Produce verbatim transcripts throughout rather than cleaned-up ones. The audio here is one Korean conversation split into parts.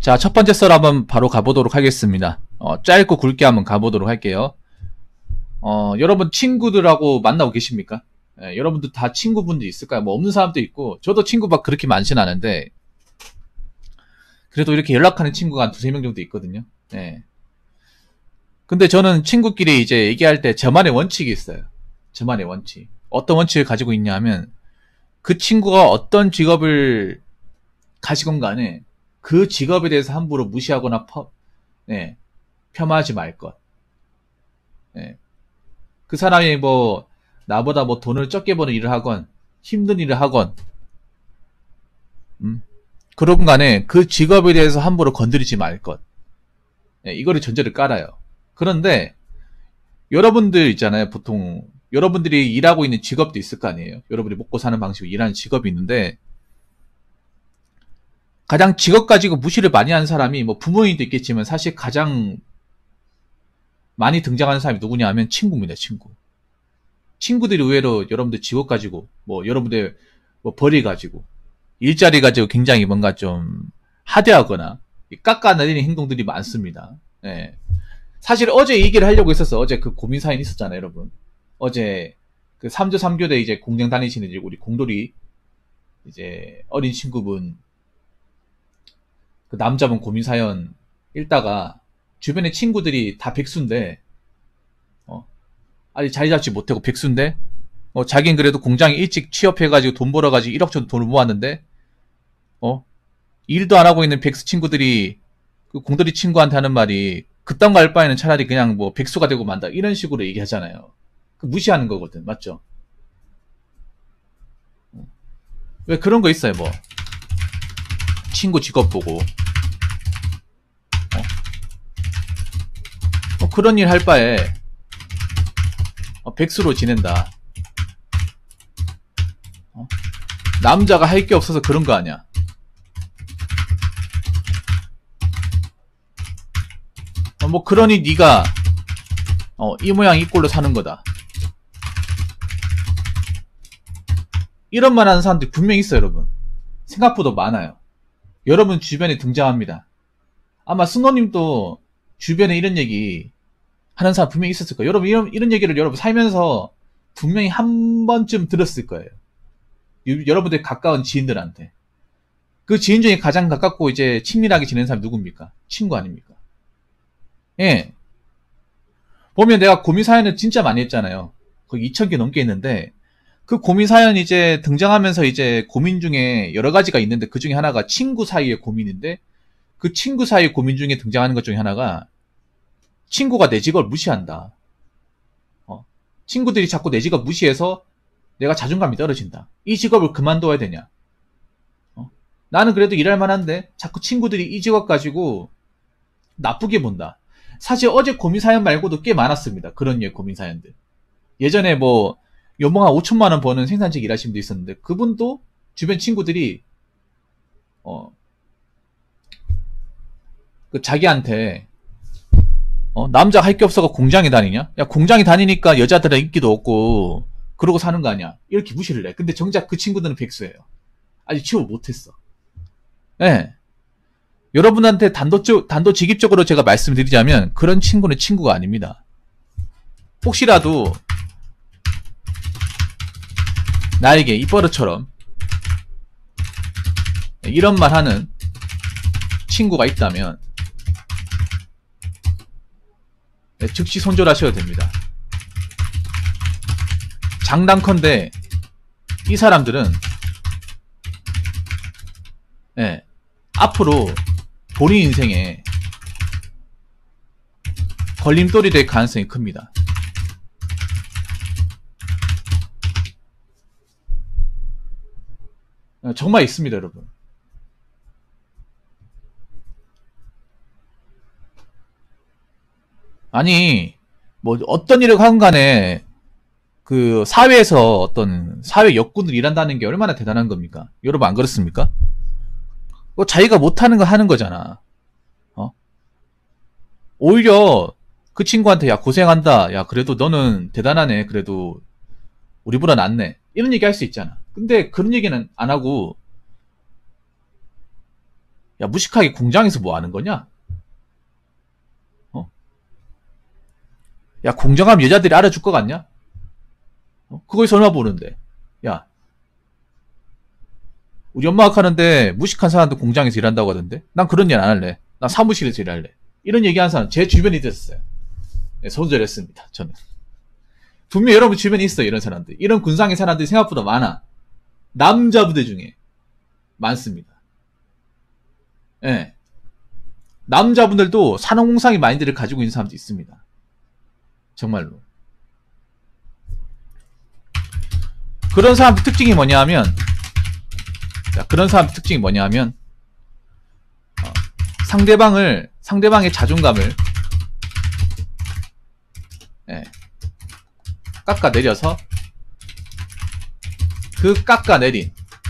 자, 첫 번째 썰 한번 바로 가보도록 하겠습니다. 어, 짧고 굵게 한번 가보도록 할게요. 어, 여러분 친구들하고 만나고 계십니까? 예, 여러분들 다 친구분들 있을까요? 뭐 없는 사람도 있고, 저도 친구 막 그렇게 많진 않은데, 그래도 이렇게 연락하는 친구가 한 두세 명 정도 있거든요. 예. 근데 저는 친구끼리 이제 얘기할 때 저만의 원칙이 있어요. 저만의 원칙. 어떤 원칙을 가지고 있냐 하면, 그 친구가 어떤 직업을 가지건 간에 그 직업에 대해서 함부로 무시하거나 퍼, 네, 폄하하지 말 것. 네. 그 사람이 뭐 나보다 뭐 돈을 적게 버는 일을 하건 힘든 일을 하건 음, 그런 간에 그 직업에 대해서 함부로 건드리지 말 것. 네, 이거를 전제를 깔아요. 그런데 여러분들 있잖아요. 보통 여러분들이 일하고 있는 직업도 있을 거 아니에요. 여러분이 먹고 사는 방식으로 일하는 직업이 있는데, 가장 직업 가지고 무시를 많이 하는 사람이 뭐 부모님도 있겠지만 사실 가장 많이 등장하는 사람이 누구냐 하면 친구입니다. 친구. 친구들이 의외로 여러분들 직업 가지고 뭐 여러분들 뭐 벌이 가지고 일자리 가지고 굉장히 뭔가 좀 하대하거나 깎아내리는 행동들이 많습니다. 예. 사실 어제 이 얘기를 하려고 했었어. 어제 그 고민 사연 있었잖아요, 여러분. 어제 그 삼조 삼교대 이제 공장 다니시는 이제 우리 공돌이 이제 어린 친구분, 그 남자분 고민 사연 읽다가 주변에 친구들이 다 백수인데, 어, 아직 자리 잡지 못하고 백수인데, 어, 자긴 그래도 공장에 일찍 취업해가지고 돈 벌어가지고 일억 정도 돈을 모았는데, 어, 일도 안 하고 있는 백수 친구들이 그 공돌이 친구한테 하는 말이, 그딴 거 할 바에는 차라리 그냥 뭐 백수가 되고 만다, 이런 식으로 얘기하잖아요. 그 무시하는 거거든, 맞죠? 왜 그런 거 있어요, 뭐 친구 직업 보고 어? 어, 그런 일 할 바에 어, 백수로 지낸다. 어? 남자가 할 게 없어서 그런 거 아니야. 어, 뭐 그러니 네가 어, 이 모양 이 꼴로 사는 거다. 이런 말 하는 사람들이 분명히 있어요, 여러분. 생각보다 많아요. 여러분 주변에 등장합니다. 아마 스노님도 주변에 이런 얘기 하는 사람 분명히 있었을 거예요. 여러분 이런, 이런 얘기를 여러분 살면서 분명히 한 번쯤 들었을 거예요. 여러분들 가까운 지인들한테. 그 지인 중에 가장 가깝고 이제 친밀하게 지내는 사람이 누굽니까? 친구 아닙니까? 예. 보면 내가 고민 사연을 진짜 많이 했잖아요. 거의 이천 개 넘게 했는데, 그 고민 사연 이제 등장하면서 이제 고민 중에 여러 가지가 있는데, 그 중에 하나가 친구 사이의 고민인데, 그 친구 사이의 고민 중에 등장하는 것 중에 하나가 친구가 내 직업을 무시한다. 어, 친구들이 자꾸 내 직업 무시해서 내가 자존감이 떨어진다. 이 직업을 그만둬야 되냐? 어, 나는 그래도 일할 만한데 자꾸 친구들이 이 직업 가지고 나쁘게 본다. 사실 어제 고민 사연 말고도 꽤 많았습니다. 그런 예 고민 사연들. 예전에 뭐 연봉 한 오천만 원 버는 생산직 일하시는 분도 있었는데, 그분도 주변 친구들이 어, 그 자기한테 어, 남자 할 게 없어가 공장에 다니냐? 야, 공장에 다니니까 여자들은 인기도 없고 그러고 사는 거 아니야? 이렇게 무시를 해. 근데 정작 그 친구들은 백수예요. 아직 취업 못했어. 예. 네. 여러분한테 단도적, 단도직입적으로 제가 말씀드리자면 그런 친구는 친구가 아닙니다. 혹시라도 나에게 입버릇처럼 이런 말 하는 친구가 있다면 즉시 손절하셔야 됩니다. 장단컨대 이 사람들은 네, 앞으로 본인 인생에 걸림돌이 될 가능성이 큽니다. 정말 있습니다, 여러분. 아니, 뭐 어떤 일을 하건 간에 그 사회에서 어떤 사회 역군을 일한다는 게 얼마나 대단한 겁니까? 여러분 안 그렇습니까? 뭐 자기가 못하는 거 하는 거잖아. 어? 오히려 그 친구한테 야 고생한다. 야 그래도 너는 대단하네. 그래도 우리보다 낫네. 이런 얘기 할 수 있잖아. 근데 그런 얘기는 안 하고 야, 무식하게 공장에서 뭐 하는 거냐? 어? 야, 공장하면 여자들이 알아줄 것 같냐? 어? 그거에서 얼마 버는데? 야, 우리 엄마가 하는데 무식한 사람도 공장에서 일한다고 하던데? 난 그런 일 안 할래. 난 사무실에서 일할래. 이런 얘기 하는 사람 제 주변에 있었어요. 네, 손절했습니다. 저는. 분명히 여러분 주변에 있어요. 이런 사람들. 이런 군상의 사람들이 생각보다 많아. 남자부대 중에 많습니다. 예. 네. 남자분들도 산업공상의 마인드를 가지고 있는 사람도 있습니다. 정말로. 그런 사람의 특징이 뭐냐 하면, 자, 그런 사람의 특징이 뭐냐 하면, 어, 상대방을, 상대방의 자존감을, 예, 깎아내려서, 그 깎아내린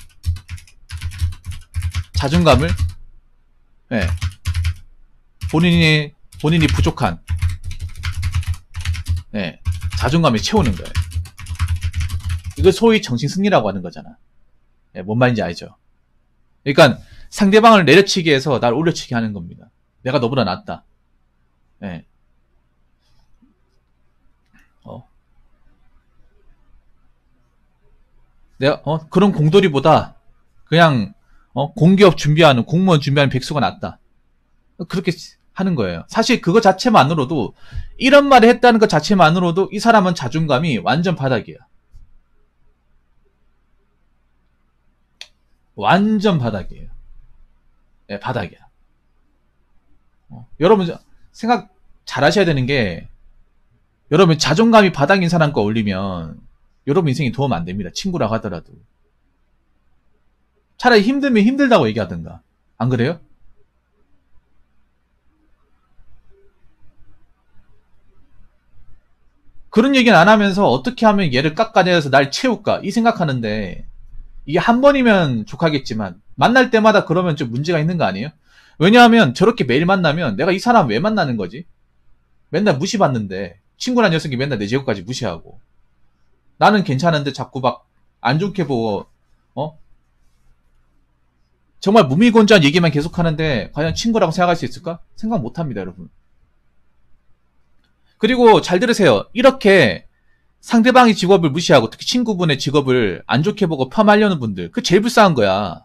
자존감을, 예, 본인이, 본인이 부족한, 예, 자존감에 채우는 거예요. 이걸 소위 정신승리라고 하는 거잖아. 예, 뭔 말인지 알죠? 그러니까 상대방을 내려치기 해서 날 올려치기 하는 겁니다. 내가 너보다 낫다. 예. 어. 내가, 어, 그런 공돌이보다 그냥, 어, 공기업 준비하는, 공무원 준비하는 백수가 낫다. 그렇게 하는 거예요. 사실 그거 자체만으로도, 이런 말을 했다는 것 자체만으로도 이 사람은 자존감이 완전 바닥이야. 완전 바닥이에요. 네, 바닥이야. 어, 여러분 생각 잘 하셔야 되는 게, 여러분 자존감이 바닥인 사람과 어울리면 여러분 인생이 도움 안 됩니다. 친구라고 하더라도. 차라리 힘들면 힘들다고 얘기하든가. 안 그래요? 그런 얘기는 안 하면서 어떻게 하면 얘를 깎아내려서 날 채울까 이 생각하는데, 이게 한 번이면 족하겠지만 만날 때마다 그러면 좀 문제가 있는 거 아니에요? 왜냐하면 저렇게 매일 만나면 내가 이 사람 왜 만나는 거지? 맨날 무시받는데, 친구란 녀석이 맨날 내 제국까지 무시하고, 나는 괜찮은데 자꾸 막 안 좋게 보고, 어? 정말 무미건조한 얘기만 계속 하는데 과연 친구라고 생각할 수 있을까? 생각 못 합니다, 여러분. 그리고 잘 들으세요. 이렇게 상대방의 직업을 무시하고 특히 친구분의 직업을 안 좋게 보고 폄하하려는 분들, 그 제일 불쌍한 거야.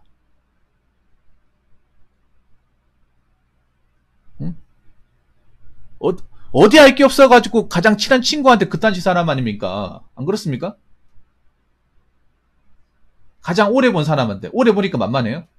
응? 어, 어디 할 게 없어가지고 가장 친한 친구한테 그딴 짓 사람 아닙니까? 안 그렇습니까? 가장 오래 본 사람한테. 오래 보니까 만만해요?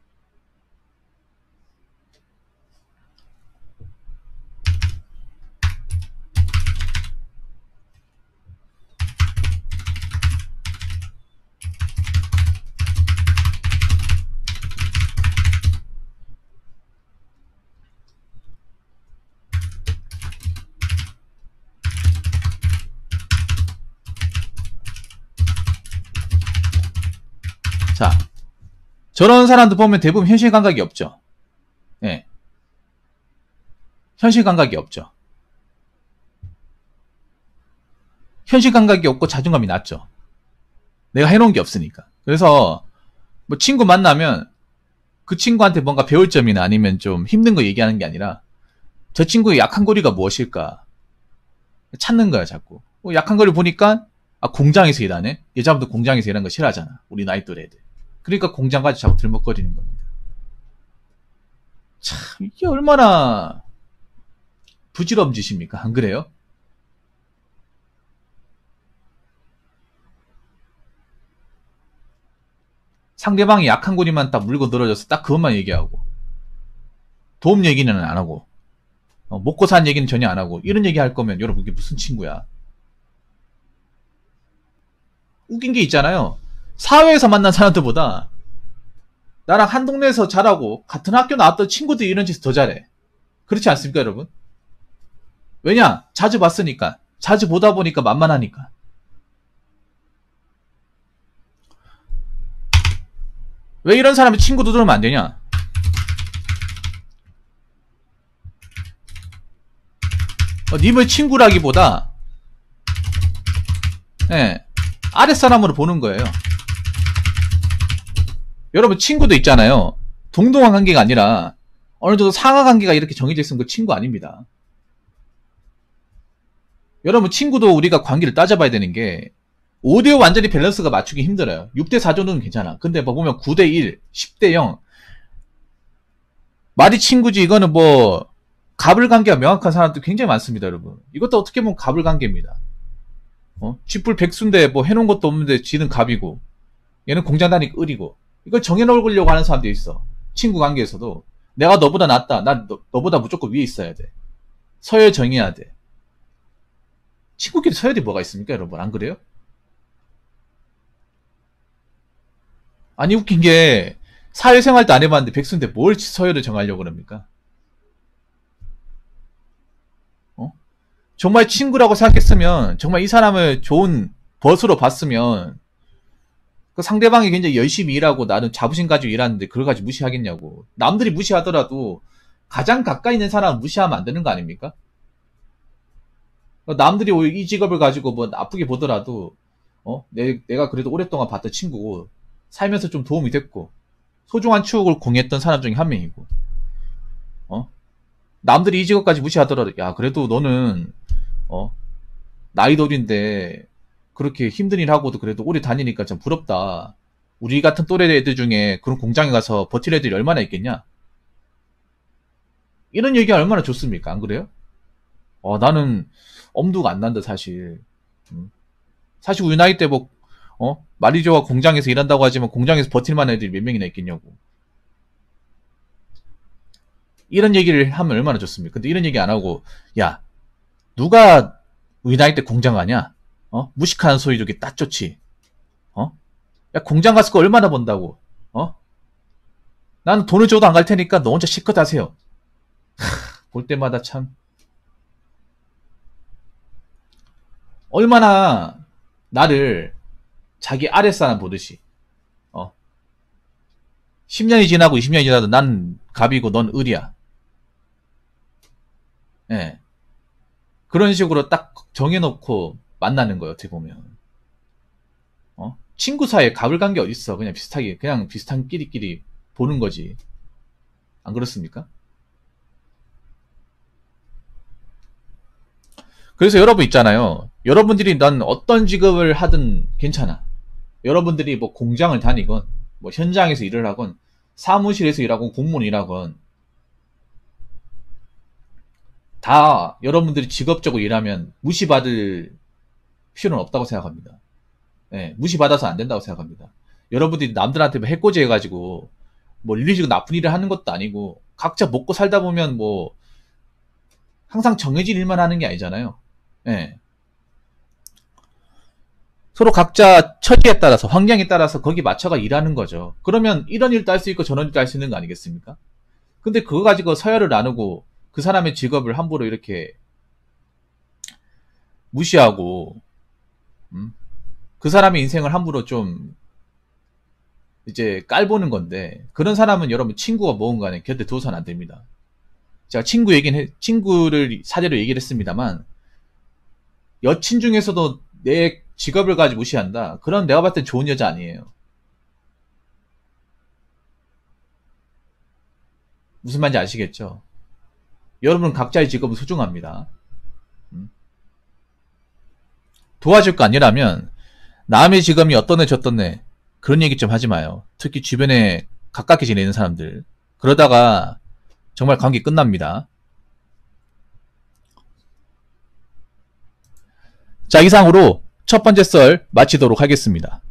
자, 저런 사람들 보면 대부분 현실 감각이 없죠. 예. 네. 현실 감각이 없죠. 현실 감각이 없고 자존감이 낮죠. 내가 해놓은 게 없으니까. 그래서 뭐 친구 만나면 그 친구한테 뭔가 배울 점이나 아니면 좀 힘든 거 얘기하는 게 아니라, 저 친구의 약한 고리가 무엇일까 찾는 거야 자꾸. 뭐 약한 고리 보니까, 아, 공장에서 일하네. 여자분들 공장에서 일하는 거 싫어하잖아, 우리 나이 또래 애들. 그러니까 공장 가서 자꾸 들먹거리는 겁니다. 참, 이게 얼마나 부질없는 짓입니까? 안 그래요? 상대방이 약한 고리만 딱 물고 늘어져서 딱 그것만 얘기하고, 도움 얘기는 안 하고, 어, 먹고 산 얘기는 전혀 안 하고, 이런 얘기 할 거면 여러분 이게 무슨 친구야? 웃긴 게 있잖아요. 사회에서 만난 사람들보다 나랑 한 동네에서 자라고 같은 학교 나왔던 친구들이 이런 짓을 더 잘해. 그렇지 않습니까, 여러분? 왜냐? 자주 봤으니까. 자주 보다 보니까 만만하니까. 왜 이런 사람이 친구도 들으면 안 되냐? 어, 님을 친구라기보다, 예, 아랫사람으로 보는 거예요. 여러분 친구도 있잖아요. 동등한 관계가 아니라 어느 정도 상하 관계가 이렇게 정해져 있으면 그 친구 아닙니다. 여러분 친구도 우리가 관계를 따져봐야 되는 게 오 대 오 완전히 밸런스가 맞추기 힘들어요. 육 대 사 정도는 괜찮아. 근데 뭐 보면 구 대 일, 십 대 영 말이 친구지 이거는 뭐 갑을관계가 명확한 사람도 굉장히 많습니다. 여러분 이것도 어떻게 보면 갑을관계입니다. 어? 쥐뿔 백수인데 뭐 해놓은 것도 없는데 지는 갑이고 얘는 공장 다니까 을이고 이걸 정해놓으려고 하는 사람도 있어. 친구 관계에서도 내가 너보다 낫다. 난 너, 너보다 무조건 위에 있어야 돼. 서열 정해야 돼. 친구끼리 서열이 뭐가 있습니까 여러분? 안 그래요? 아니 웃긴 게 사회생활도 안 해봤는데 백수인데 뭘 서열을 정하려고 그럽니까? 어? 정말 친구라고 생각했으면 정말 이 사람을 좋은 벗으로 봤으면 그 상대방이 굉장히 열심히 일하고 나는 자부심 가지고 일하는데 그걸 가지고 무시하겠냐고. 남들이 무시하더라도 가장 가까이 있는 사람은 무시하면 안 되는 거 아닙니까? 남들이 이 직업을 가지고 뭐 나쁘게 보더라도 어? 내, 내가 그래도 오랫동안 봤던 친구고 살면서 좀 도움이 됐고 소중한 추억을 공유했던 사람 중에 한 명이고 어? 남들이 이 직업까지 무시하더라도 야 그래도 너는 어? 나이도 어린데 그렇게 힘든 일 하고도 그래도 오래 다니니까 참 부럽다. 우리 같은 또래 애들 중에 그런 공장에 가서 버틸 애들이 얼마나 있겠냐? 이런 얘기가 얼마나 좋습니까? 안 그래요? 어, 나는 엄두가 안 난다 사실. 음. 사실 우리 나이 때 뭐 어? 마리조아 공장에서 일한다고 하지만 공장에서 버틸만한 애들이 몇 명이나 있겠냐고. 이런 얘기를 하면 얼마나 좋습니까? 근데 이런 얘기 안 하고 야 누가 우리 나이 때 공장 가냐? 어? 무식한 소리 저기 딱 좋지. 어? 야 공장 갔을 거 얼마나 번다고. 어? 나는 돈을 줘도 안 갈 테니까 너 혼자 실컷 하세요. 볼 때마다 참 얼마나 나를 자기 아랫사람 보듯이 어. 십 년이 지나고 이십 년이 지나도 난 갑이고 넌 을이야. 예. 네. 그런 식으로 딱 정해놓고 만나는 거예요. 어떻게 보면 어? 친구 사이에 갑을 간 게 어딨어. 그냥 비슷하게 그냥 비슷한 끼리끼리 보는 거지. 안 그렇습니까? 그래서 여러분 있잖아요. 여러분들이 난 어떤 직업을 하든 괜찮아. 여러분들이 뭐 공장을 다니건 뭐 현장에서 일을 하건 사무실에서 일하건 공무원 일하건 다 여러분들이 직업적으로 일하면 무시받을 필요는 없다고 생각합니다. 네, 무시받아서 안 된다고 생각합니다. 여러분들이 남들한테 뭐 해코지 해가지고 뭐 일리지고 나쁜 일을 하는 것도 아니고 각자 먹고 살다 보면 뭐 항상 정해진 일만 하는 게 아니잖아요. 네. 서로 각자 처지에 따라서 환경에 따라서 거기 맞춰가 일하는 거죠. 그러면 이런 일도 할 수 있고 저런 일도 할 수 있는 거 아니겠습니까? 근데 그거 가지고 서열을 나누고 그 사람의 직업을 함부로 이렇게 무시하고 음? 그 사람의 인생을 함부로 좀 이제 깔보는 건데 그런 사람은 여러분 친구가 뭐건 간에 곁에 두어서는 안 됩니다. 제가 친구 얘기는 해, 친구를 사례로 얘기를 했습니다만 여친 중에서도 내 직업을 가지고 무시한다. 그럼 내가 봤을 땐 좋은 여자 아니에요. 무슨 말인지 아시겠죠? 여러분 각자의 직업은 소중합니다. 음? 도와줄 거 아니라면 남의 직업이 어떤 애 저떤 애 그런 얘기 좀 하지 마요. 특히 주변에 가깝게 지내는 사람들 그러다가 정말 관계 끝납니다. 자 이상으로 첫 번째 썰 마치도록 하겠습니다.